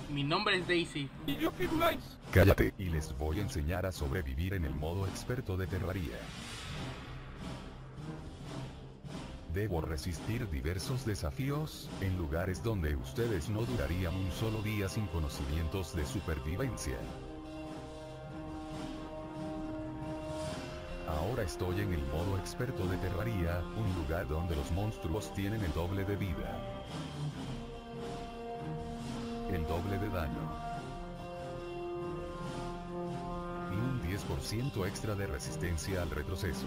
Mi nombre es Daisy. Cállate y les voy a enseñar a sobrevivir en el modo experto de Terraria. Debo resistir diversos desafíos, en lugares donde ustedes no durarían un solo día sin conocimientos de supervivencia. Ahora estoy en el modo experto de Terraria, un lugar donde los monstruos tienen el doble de vida, el doble de daño y un 10% extra de resistencia al retroceso.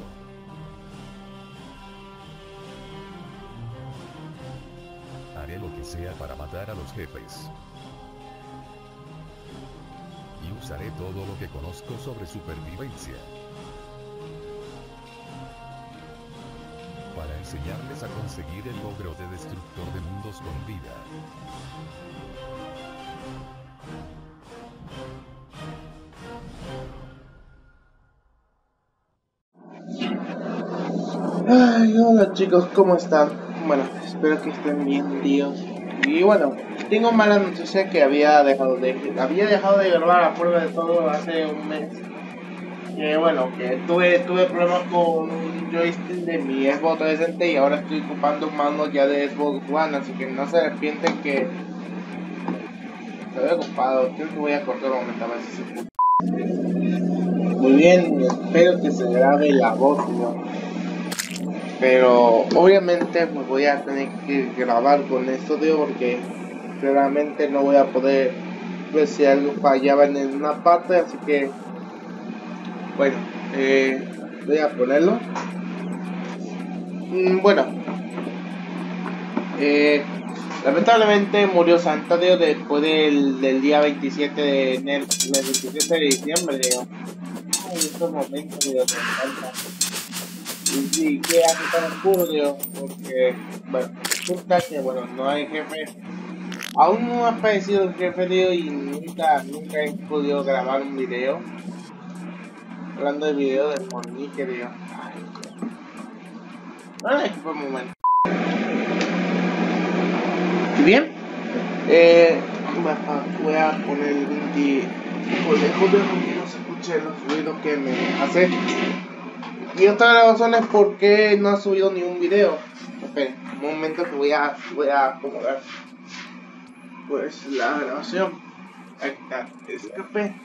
Haré lo que sea para matar a los jefes. Y usaré todo lo que conozco sobre supervivencia para enseñarles a conseguir el logro de destructor de mundos con vida. Ay, hola chicos, ¿cómo están? Bueno, espero que estén bien, Dios. Y bueno, tengo mala noticia que había dejado de grabar a prueba de todo hace un mes. Que bueno, que tuve problemas con un joystick de mi Xbox 360 y ahora estoy ocupando un mando ya de Xbox One, así que no se arrepienten que estoy ocupado. Creo que voy a cortar un momento a ver si se puede. Muy bien, espero que se grabe la voz, ¿no? Pero obviamente me voy a tener que grabar con esto, tío, porque claramente no voy a poder ver si algo fallaba en una parte, así que bueno, voy a ponerlo. Bueno, lamentablemente murió Santa, tío, después del día 27 de enero, el 27 de diciembre, tío. Ay, estos momentos, tío, me encantan. Y sí, ¿qué hace tan oscuro, tío? Porque, bueno, resulta que, bueno, no hay jefe. Aún no ha aparecido el jefe, tío, y nunca he podido grabar un video. Hablando de video de Fornique, tío. Ay, fue un momento. Bien, voy a poner el link por lejos de que no se escuchen los ruidos que me hace. Y otra razón es por qué no ha subido ni un video. Esperen, un momento que voy a acomodar pues la grabación. Ahí está, escape.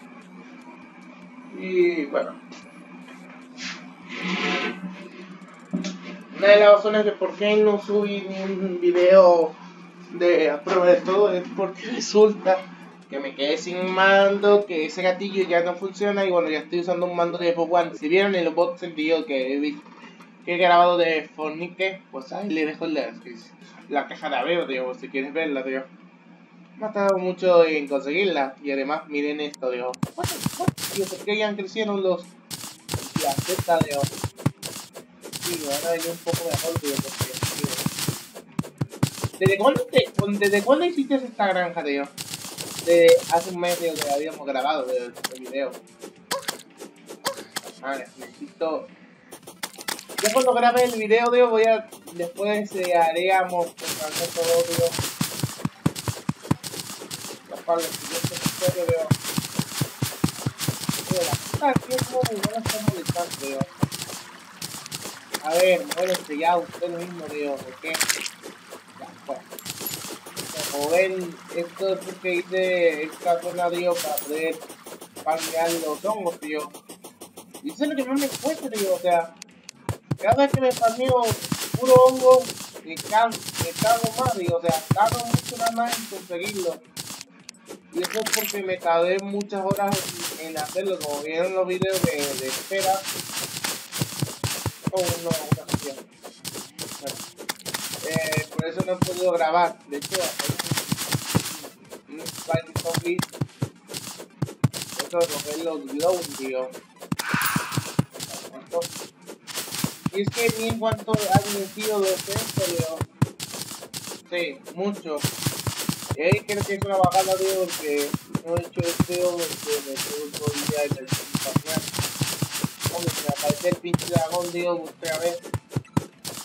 Y bueno, una de las razones de por qué no subí ni un video de a prueba de todo es porque resulta que me quedé sin mando, que ese gatillo ya no funciona y bueno, ya estoy usando un mando de Xbox One. Si vieron en los bots el video que he grabado de Fornique, pues ahí le dejo la caja de aveo, tío, si quieres verla, tío. Me ha tardado mucho en conseguirla y además miren esto, tío. Tío, ¿por qué ya crecieron la teta, tío? Sí, ahora hay un poco mejor, tío, porque, tío. ¿Desde cuándo hiciste esta granja, tío? Desde hace un mes, tío, que habíamos grabado el video. Vale, necesito... Ya cuando grabe el video, tío, después haríamos todo, tío. Para el siguiente episodio, tío. Tío, la puta que es muy buena, está molestando, tío. A ver, muérense ya usted mismo, tío, ¿por qué? Ya, bueno. Como ven, esto es porque hice esta zona, tío, para poder farmear los hongos, tío. Y eso es lo que más me cuesta, tío, o sea, cada vez que me farmeo puro hongo, me cago más, tío, o sea, tardo mucho nada más en conseguirlo. Y eso es porque me tardé muchas horas en hacerlo, como vieron los videos de espera. Oh, no, una cuestión. Bueno, por eso no he podido grabar. De hecho, un Spike Zombie. Eso es lo que es los glow, tío. Y es que ni en cuanto han metido de esto, tío. Sí, mucho. Y ahí creo que es una bajada, tío, porque no he hecho este video porque me quedo todo el día en el espacial. Hombre, si me aparece el pinche dragón, tío, otra vez.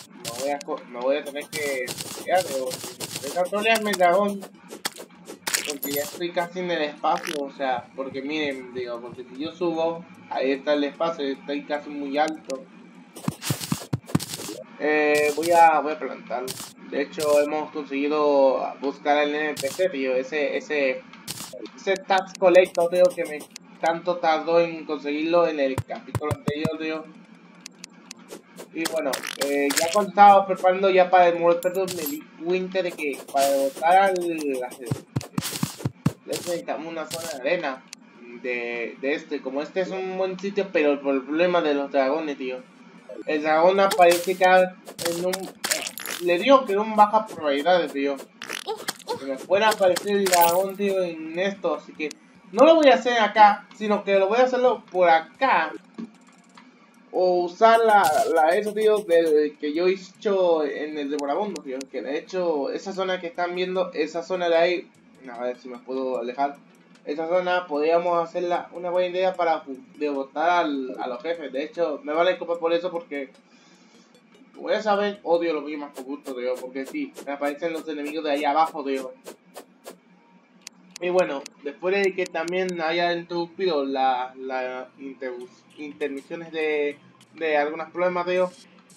Me voy a tener que... Ya, tío, si intenta trolearme el dragón, porque ya estoy casi en el espacio, o sea, porque miren, digo, porque si yo subo, ahí está el espacio, estoy casi muy alto. Voy a plantarlo. De hecho, hemos conseguido buscar el NPC, tío, ese tax collector, tío, que me tanto tardó en conseguirlo en el capítulo anterior, tío. Y bueno, ya cuando estaba preparando ya para el World Perdón, me di cuenta de que para derrotar necesitamos una zona de arena de este. Como este es un buen sitio, pero por el problema de los dragones, tío. El dragón aparece cada en un... le digo que era un baja probabilidad, tío. Que me fuera a aparecer el dragón, tío, en esto. Así que no lo voy a hacer acá, sino que lo voy a hacerlo por acá. O usar eso, tío, del que yo he hecho en el Devoramundo, tío. Que de hecho, esa zona que están viendo, esa zona de ahí, a ver si me puedo alejar. Esa zona podríamos hacerla una buena idea para derrotar a los jefes. De hecho, me vale copa por eso porque, voy a saber, odio los mismos por gusto, tío. Porque sí, me aparecen los enemigos de ahí abajo, tío. Y bueno, después de que también haya interrumpido las intermisiones de algunos problemas, tío.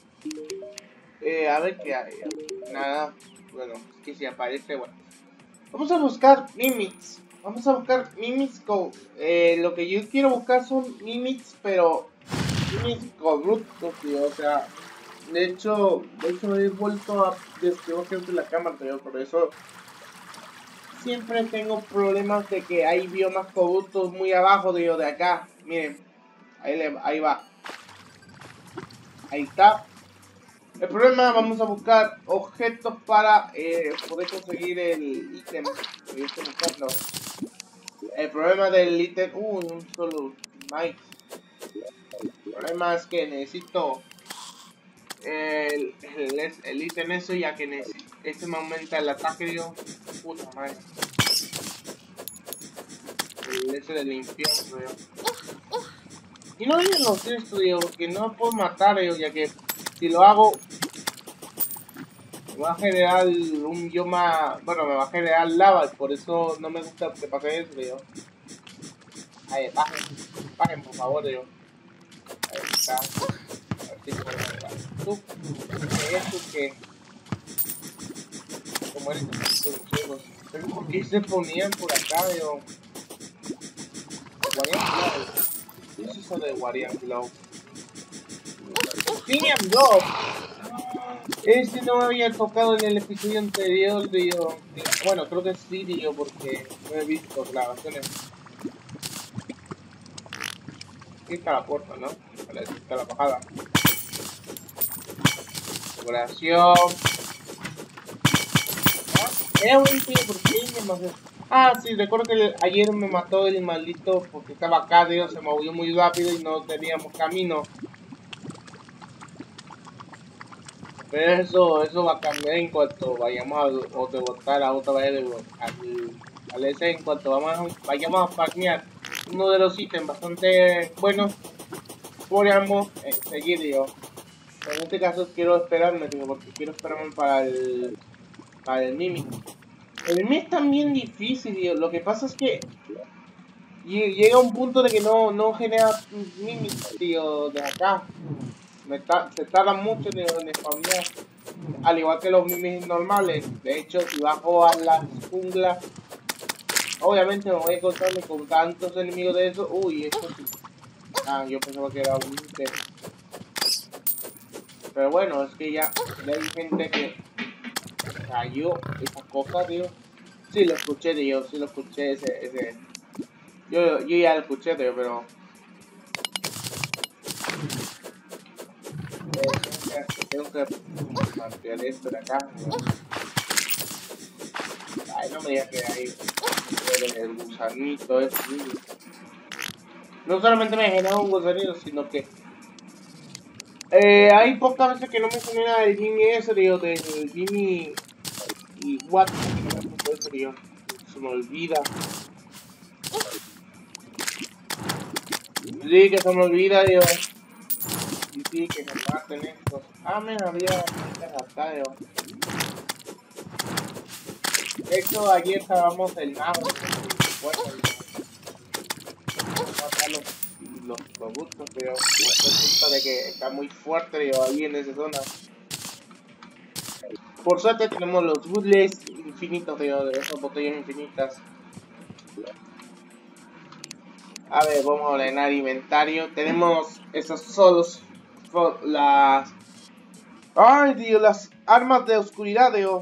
A ver qué hay. Nada. Bueno, que si aparece, bueno. Vamos a buscar mimics. Vamos a buscar mimics con... lo que yo quiero buscar son mimics, pero... mimics corruptos, tío. O sea... De hecho he vuelto a describir siempre la cámara, tío. Por eso... siempre tengo problemas de que hay biomas corruptos muy abajo, tío, de acá. Miren. Ahí va. Ahí está. El problema, vamos a buscar objetos para poder conseguir el ítem. El problema del ítem... un solo mic. El problema es que necesito el ítem eso, ya que este me aumenta el ataque, digo. Puta madre. El ese del infierno, digo. Y no digan los esto, digo, porque no puedo matar, digo, ya que si lo hago... me va a generar un bioma, bueno, me va a generar lava, por eso no me gusta que pase eso, tío. Ahí, bajen por favor, tío. Ahí está. A ver si puedo matar. Tú, esto que... como eres chicos. Pero ¿por qué se ponían por acá, tío? Guardian Glow. ¿Qué es eso de Guardian Glow? Opinion Glow. Ese no me había tocado en el episodio anterior, tío. Bueno, creo que sí, tío, porque no he visto grabaciones. Aquí está la puerta, ¿no? Vale, aquí está la bajada. Decoración. Era un tío, ¿por qué me mató? Ah, sí, recuerdo que ayer me mató el maldito porque estaba acá, tío, se movió muy rápido y no teníamos camino. Pero eso va a cambiar en cuanto vayamos a derrotar a otra vez al ese, en cuanto vayamos a farmear uno de los ítems bastante buenos, podríamos seguir, digo. Pero en este caso quiero esperarme, digo, porque quiero esperarme para el Mimic. El Mimic es también difícil, digo. Lo que pasa es que llega un punto de que no genera Mimic, tío, de acá. Se tarda mucho en spawnear, al igual que los mimics normales. De hecho, si bajo a la jungla, obviamente me voy a encontrarme con tantos enemigos de eso. Uy, esto sí. Ah, yo pensaba que era un ítem. Pero bueno, es que ya hay gente que cayó esa cosa, tío. Sí, lo escuché, tío, sí lo escuché, ese. Yo ya lo escuché, tío, pero... tengo que mantener esto de acá, ¿no? Ay, no me digas que hay el gusanito ese. No solamente me genera un gusanito, sino que hay pocas veces que no me genera el Jimmy ese, tío, del Jimmy y what, tío. Se me olvida. Sí, que se me olvida, tío. Y sí, que se maten estos. Ah, me había acá, tío. De hecho, ayer estábamos el nabo. Bueno, los productos, pero resulta de que está muy fuerte digo, ahí en esa zona. Por suerte tenemos los bootlegs infinitos digo, de esas botellas infinitas. A ver, vamos a ordenar inventario. Tenemos esos solos, las... ¡Ay, Dios! Las armas de oscuridad, digo.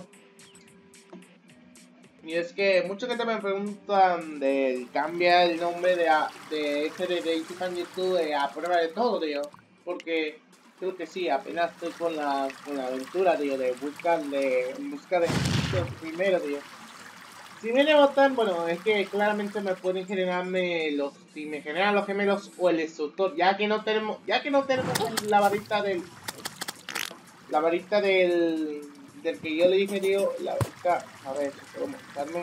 Y es que mucha gente me preguntan de cambiar el nombre de este de YouTube a prueba de todo, tío. Porque creo que sí, apenas estoy con la aventura, tío, en busca de los primeros, tío. Si viene a votar, bueno, es que claramente me pueden generarme si me generan los gemelos o el destructor, ya que no tenemos la varita del que yo le dije, tío, la varita, a ver, si puedo mostrarme,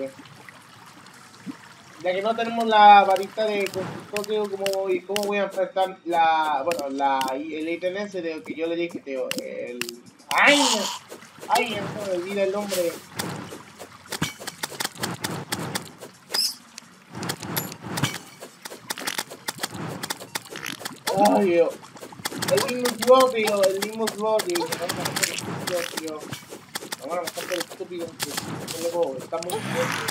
ya que no tenemos la varita de constructor, tío, ¿cómo voy a enfrentar el ítem ese de que yo le dije, tío, ¡ay! ¡Ay! No me olvida el nombre. ¡Ay, Dios! El Limus Bot, tío, tío. Vamos a matar el estúpido, tío. Luego, está muy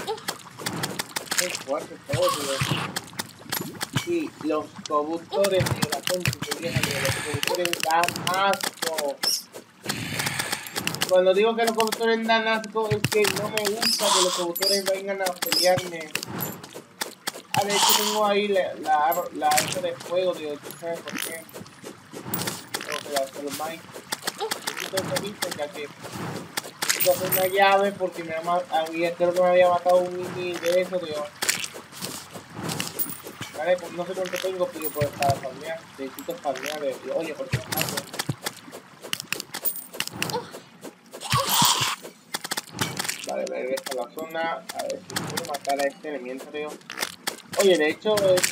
fuerte todo, tío. Y los conductores, tío, la gente que viene, tío, los conductores dan asco. Cuando digo que los conductores dan asco, es que no me gusta que los conductores vengan a pelearme. Ah, de hecho tengo ahí la esta de fuego, tío, ¿tú sabes por qué? Tengo que hacer los mic. Ya que necesito hacer una llave porque creo que me había matado un mini de eso, tío. Vale, pues no sé cuánto tengo, pero pues para farmear, necesito farmear, oye, ¿por qué me mato? Vale, ver esta la zona, a ver si puedo matar a este elemento, tío. Oye, de hecho,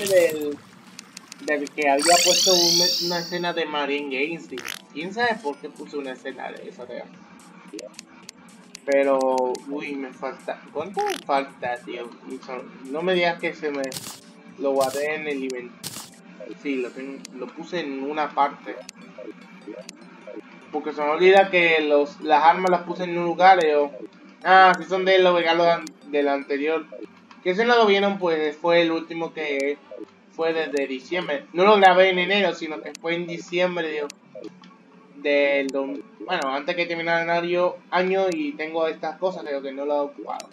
del que había puesto una escena de Marine Games, tío. ¿Quién sabe por qué puse una escena de esa, tío? Pero, uy, me falta. ¿Cuánto me falta, tío? No me digas que se me lo guardé en el evento. Sí, lo puse en una parte. Porque se me olvida que las armas las puse en un lugar, Ah, si son de los regalos del anterior. Que ese no lo vieron, pues fue el último que fue desde diciembre. No lo grabé en enero, sino que fue en diciembre, tío. Bueno, antes que terminara el año y tengo estas cosas, creo que no lo he ocupado.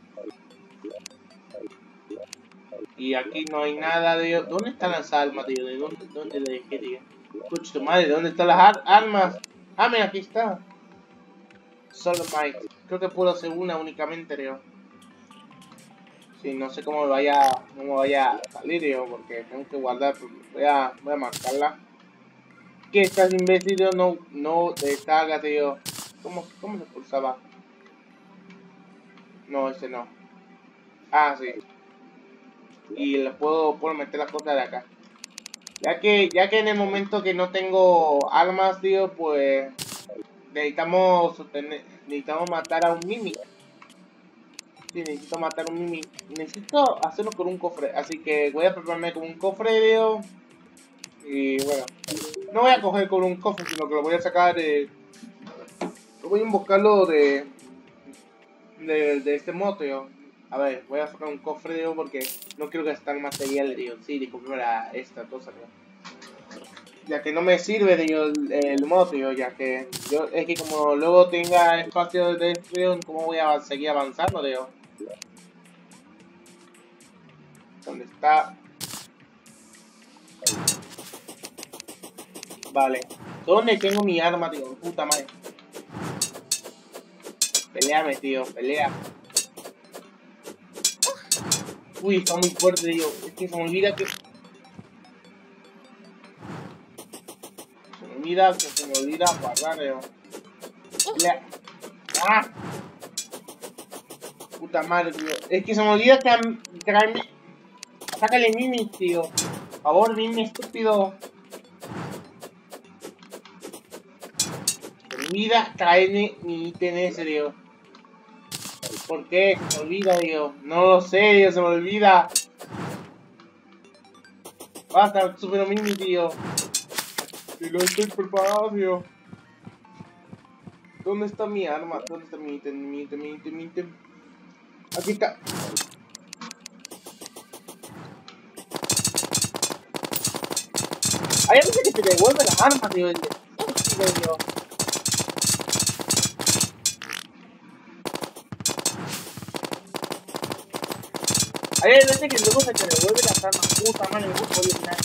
Y aquí no hay nada, tío. ¿Dónde están las armas, tío? ¿De dónde le dejé, tío? Escucha tu madre, ¿dónde están las armas? Ah, mira, aquí está. Solo Mike. Creo que puedo hacer una únicamente, tío. Sí, no sé cómo vaya a salir, tío, porque tengo que guardar. Voy a marcarla. Que estás imbécil, tío, no descarga, tío. ¿Cómo se pulsaba? No, ese no. Ah, sí. Y le puedo meter las cosas de acá. Ya que en el momento que no tengo armas, tío, pues necesitamos matar a un Mimi. Sí, necesito matar a un Mimi. Necesito hacerlo con un cofre. Así que voy a prepararme con un cofre, tío. Y bueno, no voy a coger con un cofre, sino que lo voy a sacar de... Voy a invocarlo de este modo, tío. A ver, voy a sacar un cofre, tío, porque no quiero gastar material, tío. Sí, disculpe esta cosa, tío. Ya que no me sirve, tío, el modo, tío, ya que es que como luego tenga espacio de descripción, ¿cómo voy a seguir avanzando, tío? ¿Dónde está? Vale. ¿Dónde tengo mi arma, tío? Puta madre. Peleame, tío, pelea. Uy, está muy fuerte, tío. Es que se me olvida que... Se me olvida guardar, tío. Pelea. ¡Ah! Puta madre, tío. Es que se me olvida traerme... Sácale Mimi, tío. Por favor, Mimi, estúpido. Se me olvida traerme mi ítem ese, tío. ¿Por qué? Se me olvida, tío. No lo sé, tío, se me olvida. Basta, super mini, tío. Y no estoy preparado, tío. ¿Dónde está mi arma? ¿Dónde está mi ítem? Aquí está. Hay algo que te devuelve las armas, tío. Tío. Hay veces que luego se te devuelve las armas. Puta madre, me gusta original.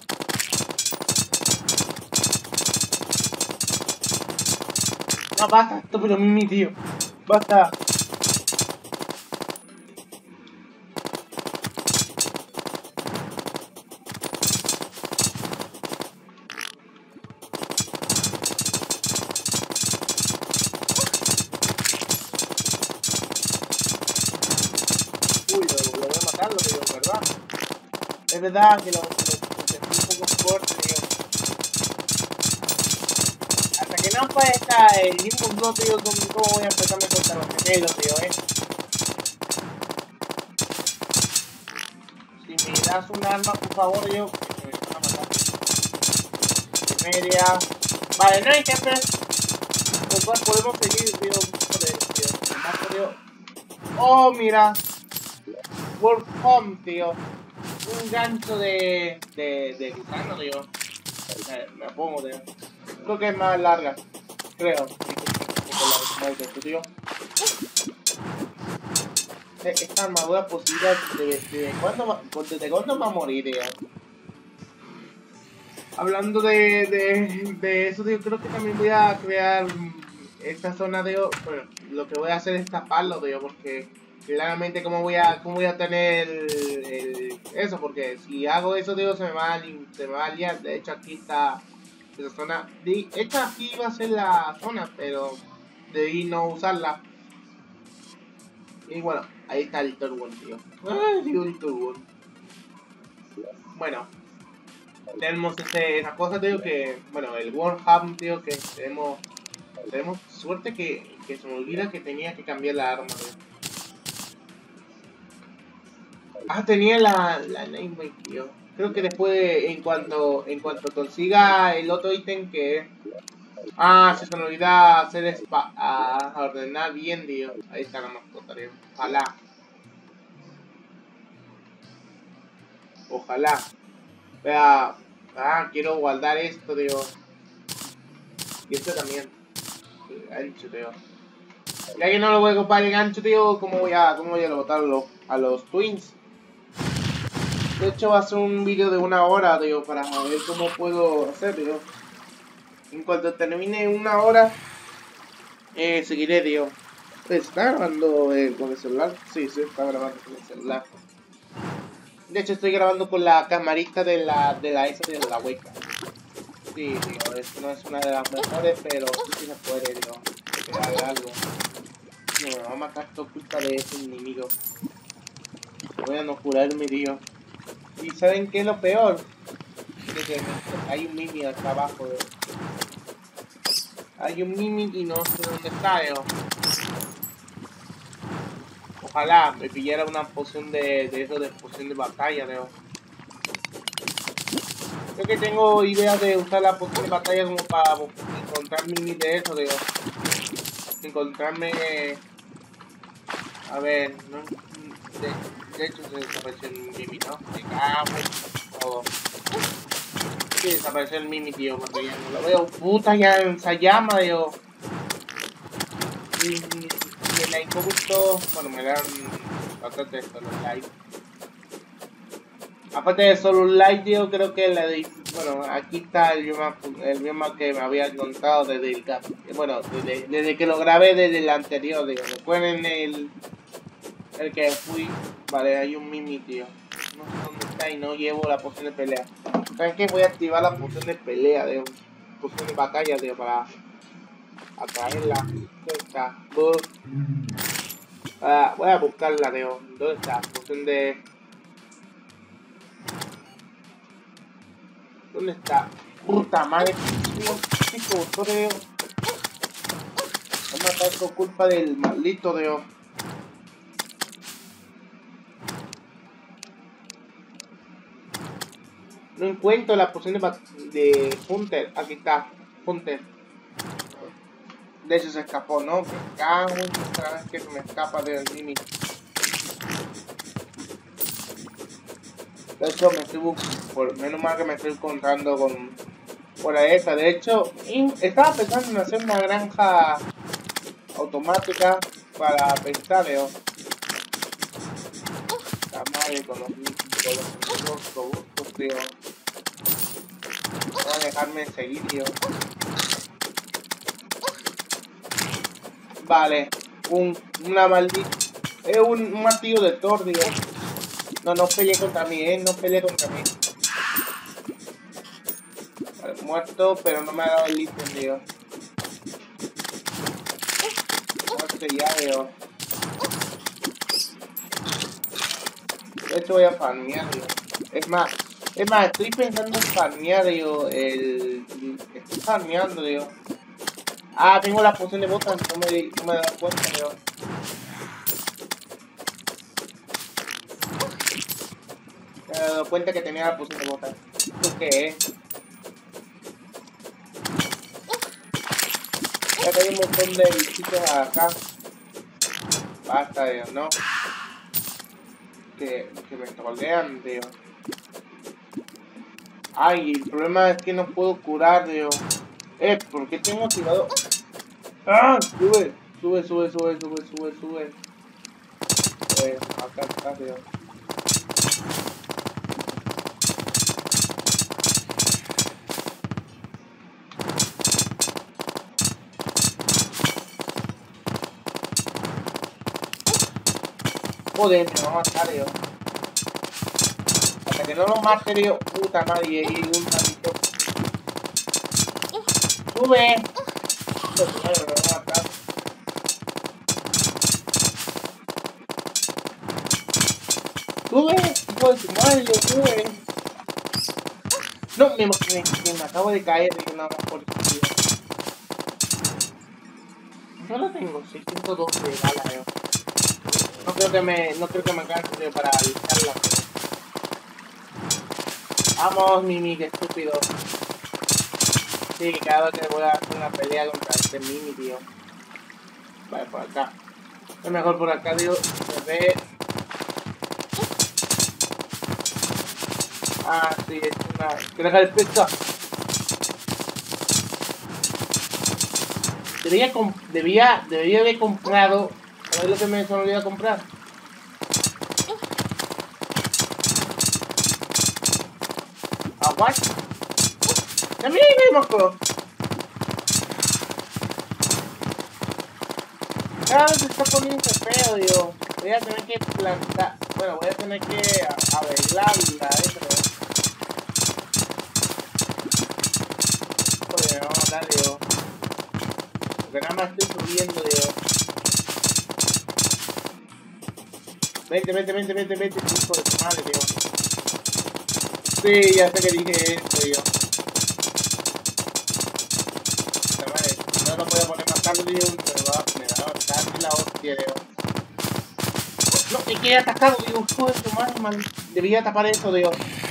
No, basta, esto pero mimi, tío. Basta. Uy, lo voy a matarlo, tío, ¿verdad? Es verdad que lo sentí un poco fuerte, tío. Hasta que no aparezca el mismo blog, tío, ¿cómo voy a empezarme contra los gemelos, tío, Si me das un arma, por favor, tío, que me van a matar. Media. Vale, no hay jefes. Los cuales podemos seguir, tío, joder, tío. Más, tío. Oh, mira. World Home, tío. Un gancho de gusano, tío. Me pongo, tío. Creo que es más larga. Creo. Tío. Esta armadura posible ¿desde cuándo va a morir, tío? Hablando de eso, tío, creo que también voy a crear esta zona de... Bueno, lo que voy a hacer es taparlo, tío, porque claramente cómo voy a tener eso, porque si hago eso, tío, se me va a liar. De hecho, aquí está esa zona. Esta aquí va a ser la zona, pero debí no usarla. Y bueno, ahí está el Turbo, tío. Ay, digo el Turbo. Bueno, tenemos esa cosa, tío, que... Bueno, el Warham, tío, que tenemos suerte que se me olvida que tenía que cambiar la arma, tío. Ah, tenía la Namebake, tío. Creo que después, en cuanto consiga el otro ítem que... Ah, se me olvida hacer a ordenar bien, tío. Ahí está la mascota, tío. Ojalá. Ojalá. Vea. Ah, quiero guardar esto, tío. Y esto también. El gancho, tío. Ya que no lo voy a ocupar el gancho, tío, ¿cómo voy a botarlo a los twins? De hecho, va a ser un vídeo de 1 hora, tío, para ver cómo puedo hacer, tío. En cuanto termine 1 hora, seguiré, tío. ¿Está grabando con el celular? Sí, está grabando con el celular. De hecho, estoy grabando con la camarita de la hueca. Sí, tío, esto no es una de las mejores, pero sí se puede, tío. Crear algo. No, me va a matar por culpa de ese enemigo. Voy a no curarme, tío. ¿Y saben qué es lo peor? Que hay un mimi acá abajo, tío. Hay un mimi y no sé dónde está, tío. Ojalá me pillara una poción de poción de batalla, tío. Creo que tengo idea de usar la poción de batalla como para encontrar mini de eso, tío. Encontrarme... A ver, no... De hecho se desapareció el mimi, ¿no? Me cago en todo. Sí, desapareció el mimi, tío, porque ya no lo veo. Puta, ya esa llama, tío. Y el like justo... Bueno, me dan bastante esto, los likes. Aparte de solo un like, tío, creo que bueno, aquí está el bioma que me había encontrado desde el bueno, desde que lo grabé desde el anterior, digo. Recuerden el que fui. Vale, hay un mimi, tío. No sé dónde está y no llevo la poción de pelea. ¿Saben qué? Voy a activar la poción de pelea, tío. Poción de batalla, tío, para atraerla. ¿Dónde está? Voy a buscarla, tío. ¿Dónde está? Poción de... ¿Dónde está? Puta madre, chico, tío. Vamos a matar por culpa del maldito, tío. No encuentro la poción de Hunter. Aquí está, Hunter. De hecho se escapó, ¿no? Me cago en cada vez que se me escapa del límite. De hecho me estoy menos mal que me estoy encontrando con por esa. De hecho, estaba pensando en hacer una granja automática para pescar, La madre con los robustos, tío. Voy a dejarme seguir, tío. Vale, una maldita. Es un martillo de Thor, tío. No peleé contra mí, no peleé contra mí. Vale, muerto, pero no me ha dado el ítem, tío. Muerto ya, tío. De hecho voy a farmear, tío. Es más, estoy pensando en farmear, tío. Estoy farmeando, tío. Ah, tengo la poción de botas, no me he dado cuenta, tío. Me he dado cuenta que tenía la poción de botas. ¿Esto qué es? Ya que hay un montón de bichitos acá. Basta, tío, ¿no? Que me trolean, tío. Ay, el problema es que no puedo curar, tío. ¿Por qué tengo tirado? ¡Ah! Sube. Acá está, tío. Joder, me va a matar, tío. Hasta que no lo mate, tío. Puta madre, y un tantito. ¡Sube! Puta madre, me va a matar. ¡Sube! ¡Hijo de tu madre, sube! No, me acabo de caer, tío, nada más por eso, tío. Solo tengo 602 de bala, tío. No creo que me alcance, tío, para alistarla. Vamos, Mimi, que estúpido. Sí, cada vez que voy a hacer una pelea contra este Mimi, tío. Vale, por acá. Es mejor por acá, tío. Se ve. Ah, sí, es una. ¡Que deja el pecho! Debería haber comprado. ¿Sabes lo que me olvidó comprar? Aguas. También hay moco. Cada vez se está poniendo feo, tío. Voy a tener que plantar. Bueno, voy a tener que arreglarla, Joder, vamos a matar, tío. Porque nada más estoy subiendo, tío. Vente, hijo de tu madre, tío. Sí, ya sé que dije esto, tío. Vale, no lo voy a poner más tarde, tío. Me va a matar la hostia, tío. No, me quedé atacado, tío. Hijo de tu madre, man. Debía tapar eso, tío.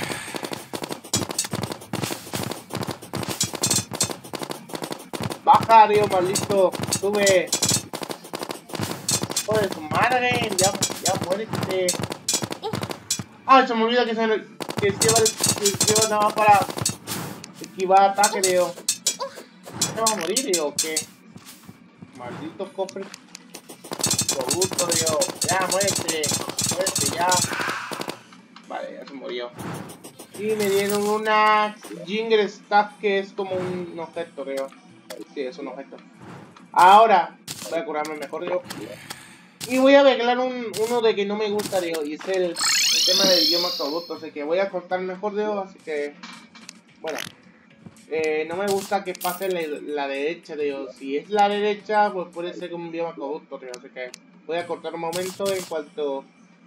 Baja, tío, maldito. Sube. Joder, tu madre. Ya muérete. Ah, se me olvida que lleva nada más para esquivar ataque, tío. ¿Me vas a morir, tío, o qué? Maldito cofre. Robusto, tío. Ya, muérete. Muérete, ya. Vale, ya se murió. Y me dieron una Jinger Staff que es como un objeto, creo. Sí, es un objeto. Ahora voy a curarme mejor, tío. Y voy a arreglar uno de que no me gusta, tío. Y es el tema del idioma robusto. Así que voy a cortar mejor, tío. Así que, bueno. No me gusta que pase la derecha, tío. Si es la derecha, pues puede ser un idioma robusto, tío. Así que voy a cortar un momento en cuanto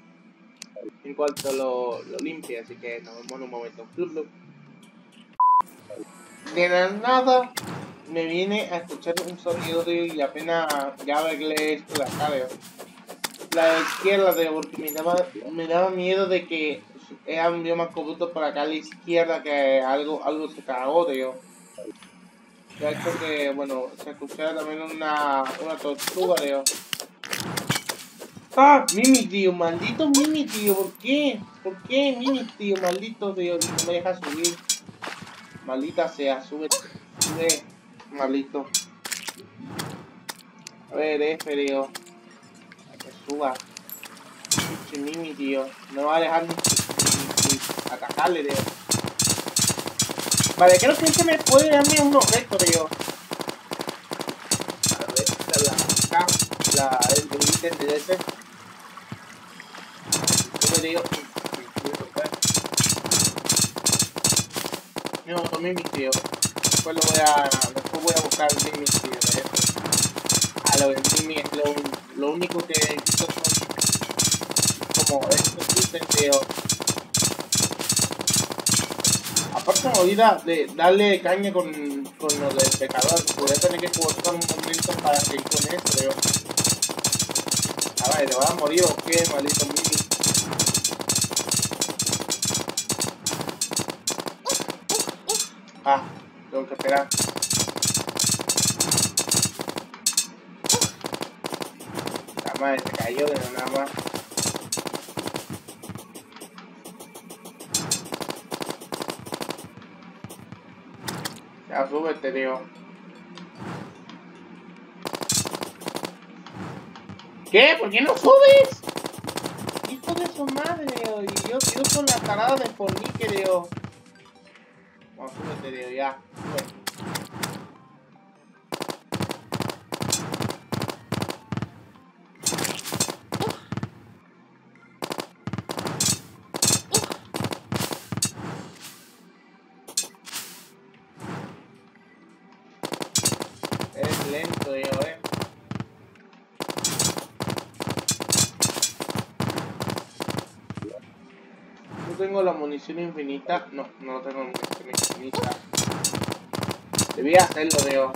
lo limpie. Así que nos vemos en un momento. De la nada me viene a escuchar un sonido, tío, y apenas ya arreglé esto de acá, tío. La izquierda, tío, porque me daba miedo de que Era un bioma corrupto por acá a la izquierda que algo se cagó, tío. De hecho que, bueno, se escuchaba también una tortuga, tío. ¡Ah! Mimi, tío, maldito Mimi, tío, ¿por qué? ¿Por qué Mimi, tío, maldito, tío? No me deja subir. Maldita sea, sube, sube, maldito. A ver, tío. A que suba. Pinche Mimi, tío. No va a dejar ni atacarle, tío. Vale, creo que este me puede darme un objeto, tío. A ver, el ítem de ese. Yo me digo. No, con Mimi, tío. Después voy a buscar el Mimi, tío, de eso. Ah, lo del Mimi es lo único que necesito son como estos ítems, tío. Aparte me olvida de darle caña con lo del pecador. Voy a tener que forzar un momento para seguir con esto, tío. A ver, ¿te vas a morir o qué, maldito Mimi? Ah, tengo que esperar. La madre se cayó de nada más. Ya, súbete, tío. ¿Qué? ¿Por qué no subes? Hijo de su madre, tío. Y yo con la tarada de fornique, tío. Vamos, súbete, tío, ya. Sube. Es lento, tío, No tengo la munición infinita. No, no tengo munición infinita. Debía hacerlo, tío.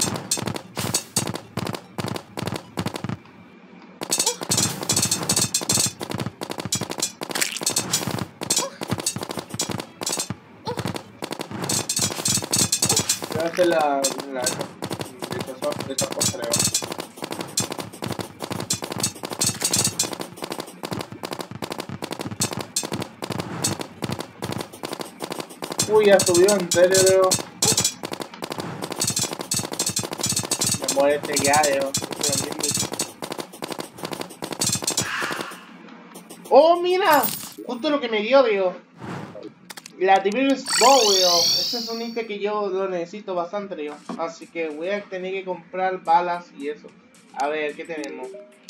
Voy a hacer de esa cosa, creo. Uy, ya subió, en serio, tío. Me muere este ya, tío. ¡Oh, mira! Justo lo que me dio, tío. La Tiberius Bow, tío. Ese es un ítem que yo lo necesito bastante, tío. Así que voy a tener que comprar balas y eso. A ver, ¿qué tenemos?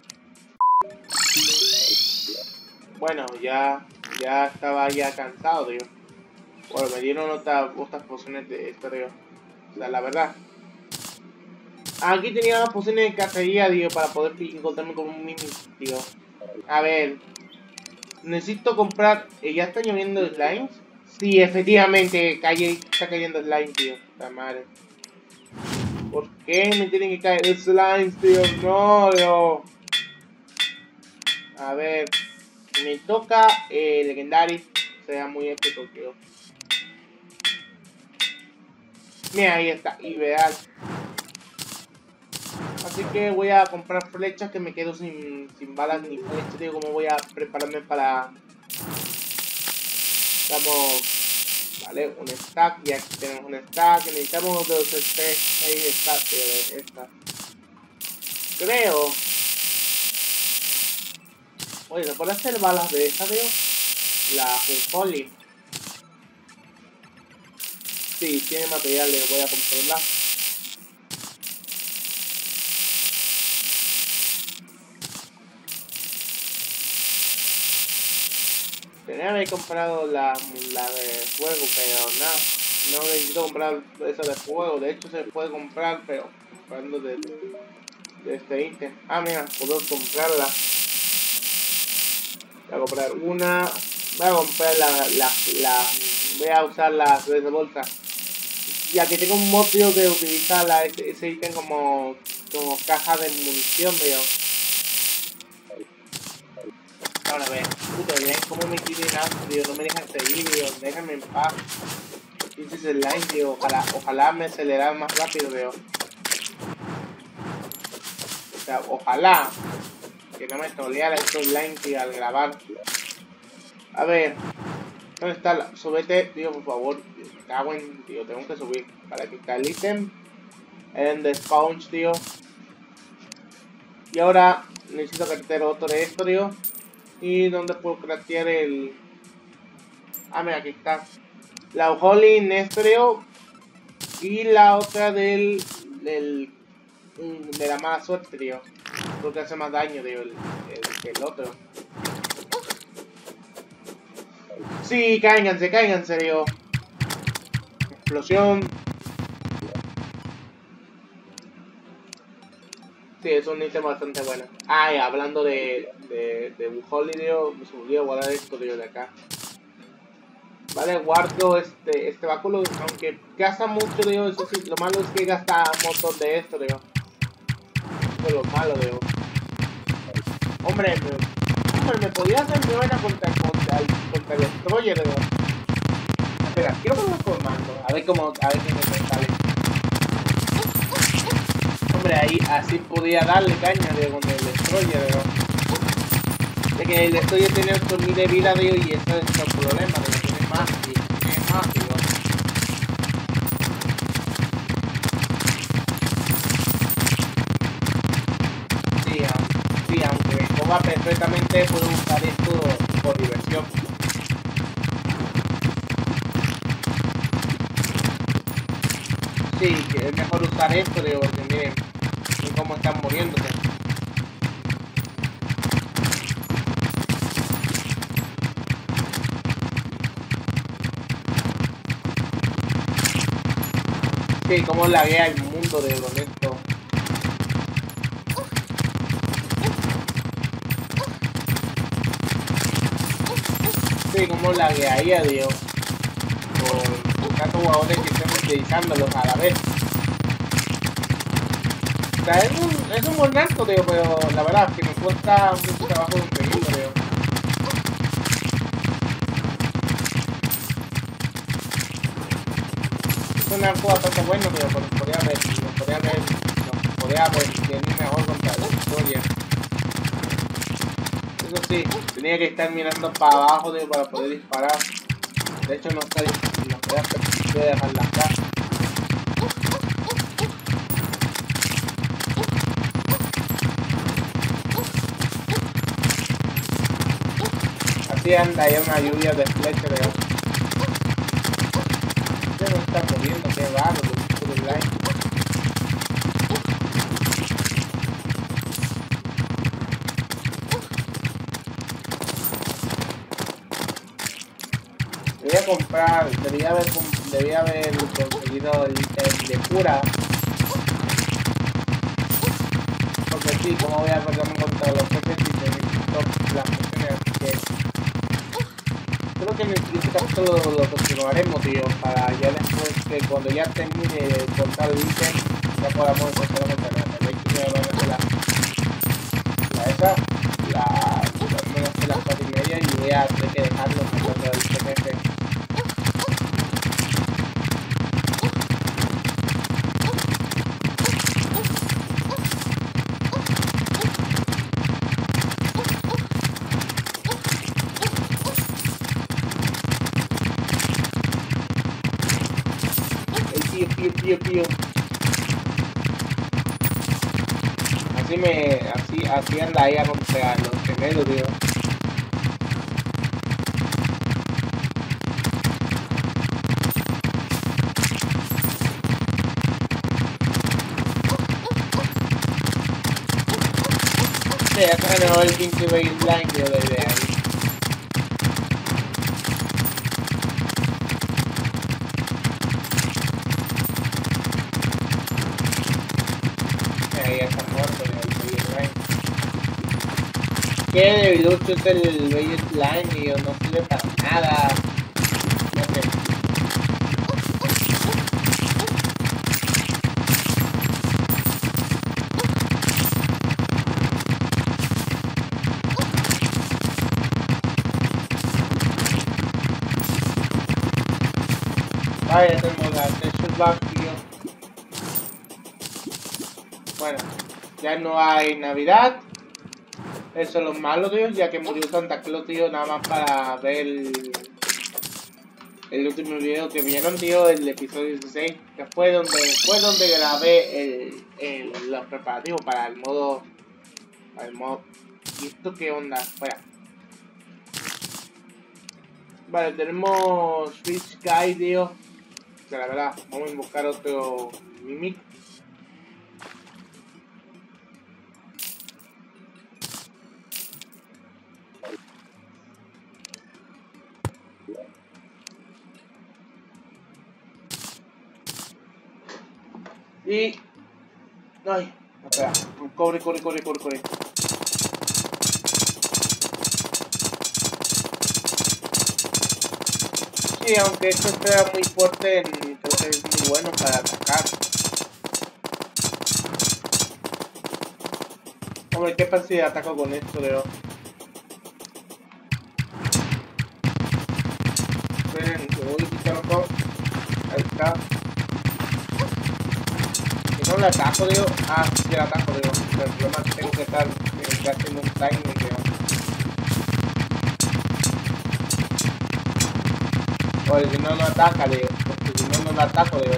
Bueno, ya estaba ya cansado, tío. Bueno, me dieron otras pociones de esto, tío. O sea, la verdad. Aquí tenía las pociones de cacería, tío, para poder encontrarme con un mini, tío. A ver. Necesito comprar... ¿Ya está lloviendo slimes? Sí, efectivamente, está cayendo slime, tío. La madre. ¿Por qué me tienen que caer slimes, tío? No, tío. A ver. Me toca Legendary. Sea muy épico, tío. Mira, ahí está. Ideal. Así que voy a comprar flechas que me quedo sin balas ni flechas, tío. Como voy a prepararme para... Vamos... Vale, un stack. Y aquí tenemos un stack. Necesitamos dos stacks. Ahí está, tío. Esta. Creo... Oye, ¿se puede hacer balas de esta, tío? La Unholy. Sí, tiene material, le voy a comprarla. Tenía que haber comprado la de fuego, pero nada. No necesito comprar esa de fuego. De hecho, se puede comprar, pero comprando de este ítem. Ah, mira, puedo comprarla. Voy a comprar una. Voy a comprar voy a usar las de bolsa. Ya que tengo un mod, tío, que utiliza ese ítem como caja de munición, tío. Ahora a ver, puta, miren cómo me quieren algo, tío, no me dejan seguir, tío, déjenme en paz. Pinches slime, tío, ojalá me acelerara más rápido, tío. O sea, ojalá que no me troleara estos slime, tío, al grabar. A ver, ¿dónde está la? Súbete, tío, por favor. Me cago en, tío, tengo que subir. Para que está el ítem. En the sponge, tío. Y ahora necesito craftear otro de esto, tío. ¿Y dónde puedo craftear el...? Ah, mira, aquí está. La Holy Nestrio. Y la otra de la mala suerte, tío. Porque hace más daño, tío, que el otro. Sí, cáiganse, tío. Explosión. Sí, es un ítem bastante bueno. Ah, y hablando de Holy, tío, me olvidó guardar esto, tío, de acá. Vale, guardo este báculo, aunque gasta mucho, tío, eso sí, lo malo es que gasta un montón de esto, tío. Eso es lo malo, tío. Hombre, me podía hacer mi buena contra el destroyer, tío. Espera, quiero ponerlo con mando, a ver qué me sale. Hombre, ahí así podía darle caña, tío, con el destroyer, tío. De que el destroyer tiene 8000 de vida, tío, y eso es el problema, tío. Tiene más, tío. Sí, aunque me coma perfectamente, puedo usar esto por diversión. Sí, que es mejor usar esto, digo, porque miren cómo están muriéndose. Sí, cómo laguea el mundo de con esto. Sí, cómo laguearía, Dios. Con tantos jugadores que estén utilizándolos a la vez. O sea, es un buen arco, tío, pero la verdad es que me cuesta mucho trabajo conseguirlo, tío. Es un arco bastante bueno, pero podría haber tener mejor contra la historia. Eso sí, tenía que estar mirando para abajo, tío, para poder disparar. De hecho, no voy a dejarla acá. Así anda, hay una lluvia de flechas, tío. Este no está moviendo, qué raro, tío, el line. Debía haber conseguido el ítem de cura. Porque sí, como voy a pelearme contra los jefes y necesito las pociones, así que creo que en el siguiente capítulo lo continuaremos, tío, para ya después que cuando ya termine de cortar el ítem ya podamos encontrar el canal. De hecho me van a hacer las 4:30 y voy a tener que dejarlo contra el jefe. Tío. Así anda ahí a romper los gemelos, tío. Sí, ya se ganó el 15 baseline, tío, desde ahí. Que debilucho es el baseline y no sirve para nada. No sé. Vale, ya tenemos la texture back, tío. Bueno, ya no hay Navidad. Eso es lo malo, tío, ya que murió Santa Claus, tío, nada más para ver el último video que vieron, tío, el episodio 16, que fue donde grabé los preparativos para el modo. ¿Y esto qué onda? Fuera. Vale, tenemos Switch Guy, tío. Que la verdad, vamos a buscar otro Mimic. Y... Ay, espera, corre. Sí, aunque esto sea muy fuerte, creo que es muy bueno para atacar. Hombre, ¿qué pasa si ataco con esto, Leo? Esperen, que voy a quitarlo todo. Ahí está. Si no le ataco, digo. Ah, sí le ataco, digo. Pero el problema es que tengo que estar haciendo un timing, digo. Oye, si no ataca, digo. Porque si no lo ataco, digo.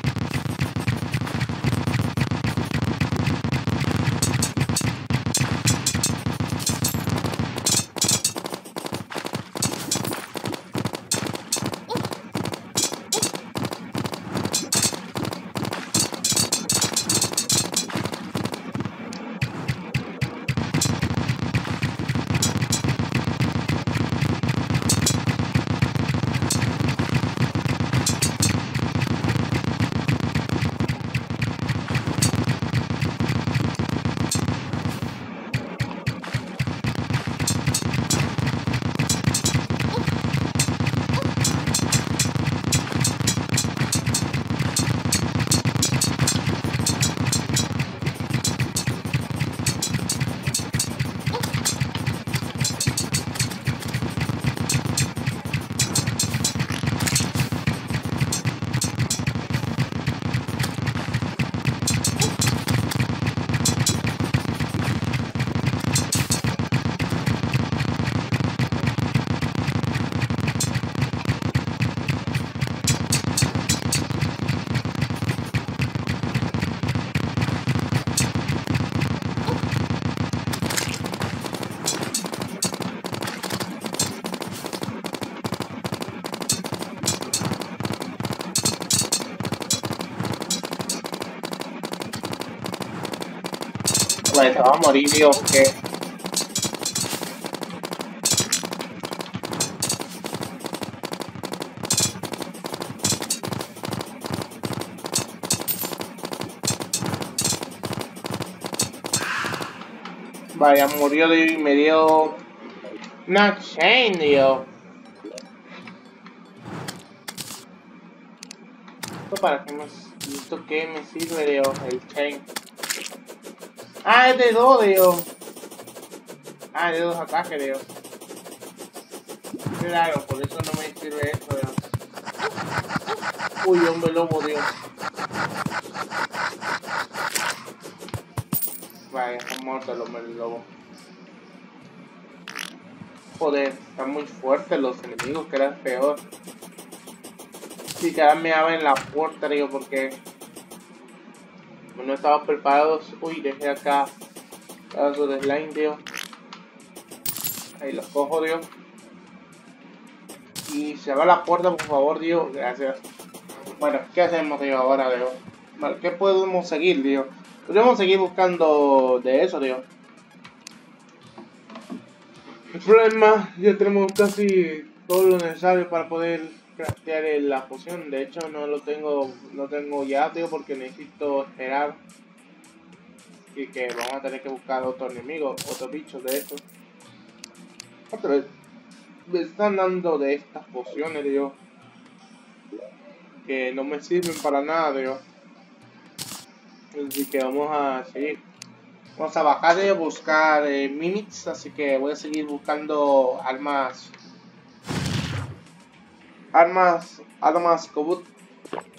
Vale, se va a morir, Dios, que... Vaya, murió de y me dio... Una chain, Dios. ¿Esto para qué me... ¿Esto qué me sirve, Dios? El chain. Ah, es de 2, Dios. Ah, es de 2 ataques, Dios. Claro, por eso no me sirve esto, Dios. Uy, hombre lobo, Dios. Vaya, está muerto el hombre lobo. Joder, están muy fuertes los enemigos, que era peor. Sí, que ahora me abren la puerta, digo, porque no estaba preparados. Uy, dejé acá pedazos de slime, tío. Ahí los cojo, tío. Y se va la puerta, por favor, tío. Gracias. Bueno, ¿qué hacemos, tío, ahora, tío? Vale, ¿qué podemos seguir, tío? Podemos seguir buscando de eso, tío. El problema, ya tenemos casi todo lo necesario para poder craftear la poción. De hecho, no tengo ya, tío, porque necesito esperar. Y que vamos a tener que buscar otro enemigo, otro bicho de estos. Otra vez, me están dando de estas pociones, tío, que no me sirven para nada, tío. Así que vamos a seguir. Vamos a bajar y a buscar mimics, así que voy a seguir buscando armas Armas Cobut,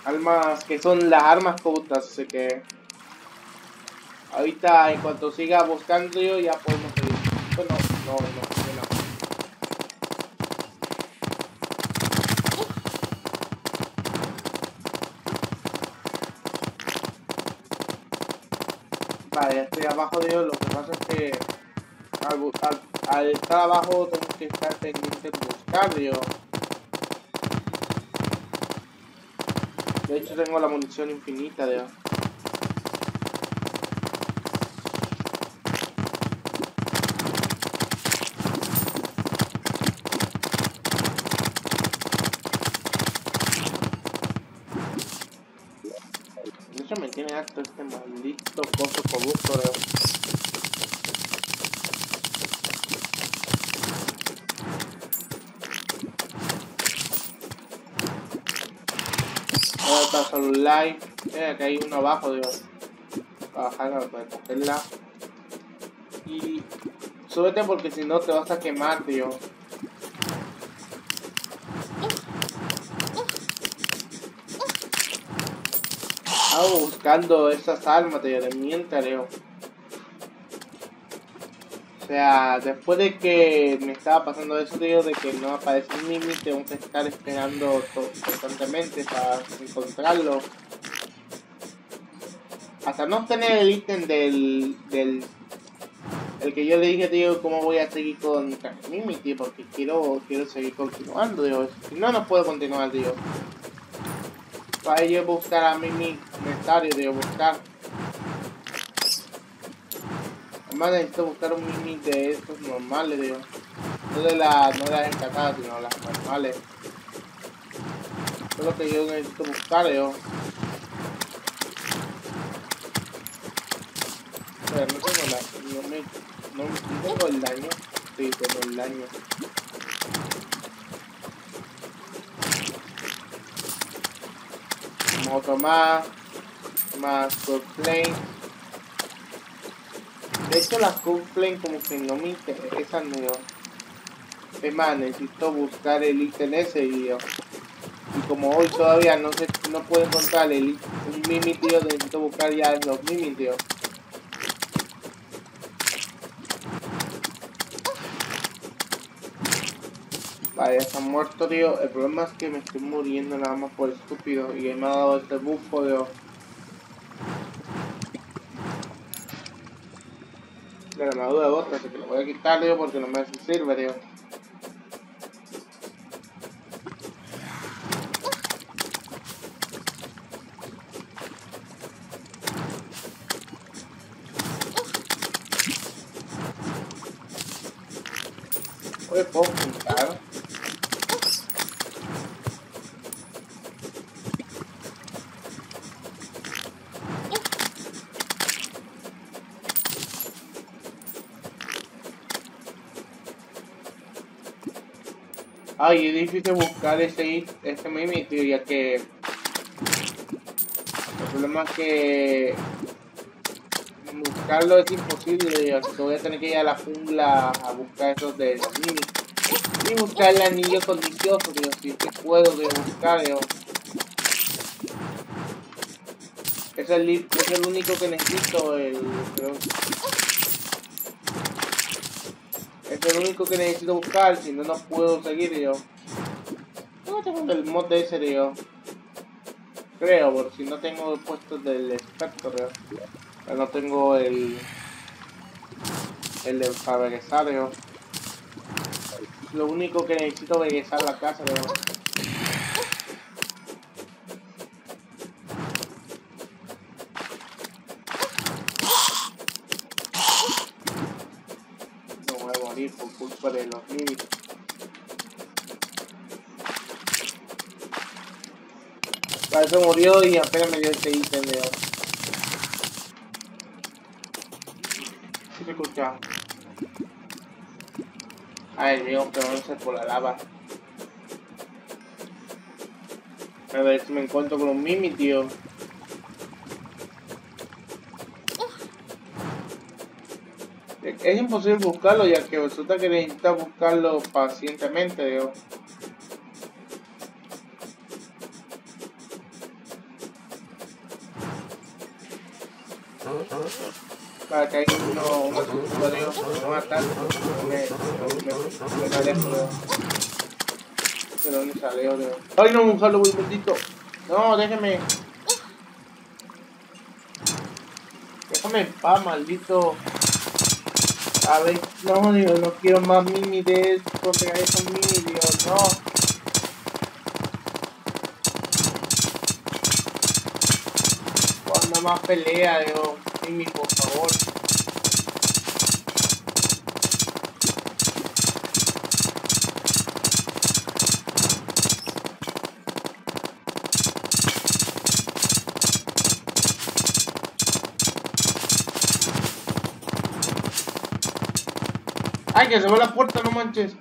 Armas que son las armas cortas, así que ahorita en cuanto siga buscando yo ya podemos seguir. Bueno, no. Vale, ya estoy abajo de ellos, lo que pasa es que al estar abajo tengo que estar pendiente de buscar yo. De hecho tengo la munición infinita de hecho me tiene harto este maldito coso corrupto de ahora está solo un live. Que hay uno abajo, digo. Para bajarla, para cogerla. Y súbete porque si no te vas a quemar, tío. Estaba buscando esas armas, tío, de mientras, Leo. O sea, después de que me estaba pasando eso, tío, de que no aparece un Mimi, tengo que estar esperando constantemente para encontrarlo. Hasta no tener el ítem el que yo le dije, tío, cómo voy a seguir con Mimi, tío, porque quiero seguir continuando, tío. Si no, no puedo continuar, tío. Para ello buscar a Mimi necesario, tío, buscar. Además necesito buscar un Mimi de estos normales, tío. No de las encantadas, sino las normales. Eso es lo que yo necesito buscar, tío. Pero no tengo no tengo el daño. Sí, tengo el daño. Otro más Coldplay. De hecho las Coldplay como que no me interesan, tío. Es más, necesito buscar el ítem ese, tío. Y como hoy todavía no puedo encontrar un Mimi, tío, necesito buscar ya los Mimi, tío. Vale, ya está muerto, tío. El problema es que me estoy muriendo nada más por estúpido. Y me ha dado este bufo, tío. La armadura de otra, así que lo voy a quitar, tío, porque no me sirve, tío. Puedo juntar. Ay, es difícil buscar ese Mimi, tío, ya que el problema es que buscarlo es imposible, tío, así que voy a tener que ir a la jungla a buscar esos de los Mimi. Y buscar el anillo codicioso, tío, si es que puedo, tío, buscar, tío. Es el único que necesito, creo. Es el único que necesito buscar, si no, no puedo seguir, tío. No tengo el mod de ese, tío. Creo, porque si no tengo puestos del experto, tío. Pero no tengo el de para regresar, tío. Lo único que necesito es regresar a la casa, tío. No voy a morir por culpa de los Mimi. Vale, se murió y apenas me dio este ítem, tío. Sí se escucha. Ay, Dios, pero no sé por la lava. A ver si me encuentro con un Mimi, tío. Es imposible buscarlo, ya que resulta que necesitas buscarlo pacientemente, tío. Para que haya unos usuarios no matar, me alejo. ¿De dónde salió? ¡Ay, no! Un Halloween maldito. No, déjeme. Déjame en paz, maldito. A ver, no, Dios, no quiero más mini de esto. Contra esos mini, Dios, no. Cuando más pelea, Dios. Mimi, por favor. ¡Ay, que se va la puerta, no manches!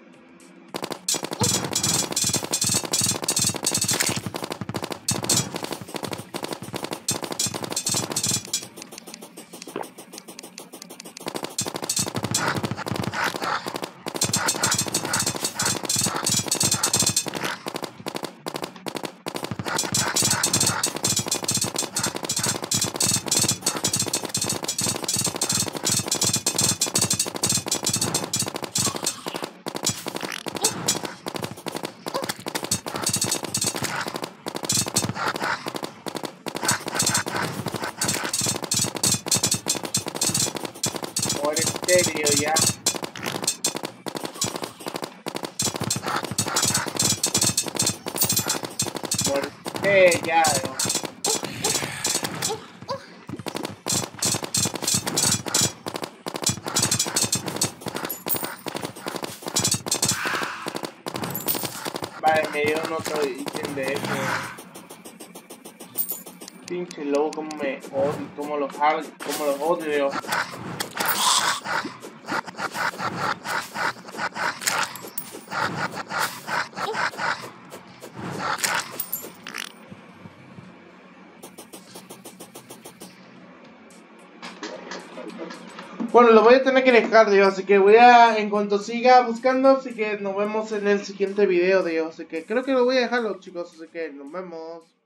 En serio, ya. Muerte ya, ¿no? Vale, me dieron otro ítem de eso. Pinche lobo, como me odio, como los odio. Bueno, lo voy a tener que dejar, Dios, así que voy a, en cuanto siga buscando, así que nos vemos en el siguiente video, Dios, así que creo que lo voy a dejarlo, chicos, así que nos vemos.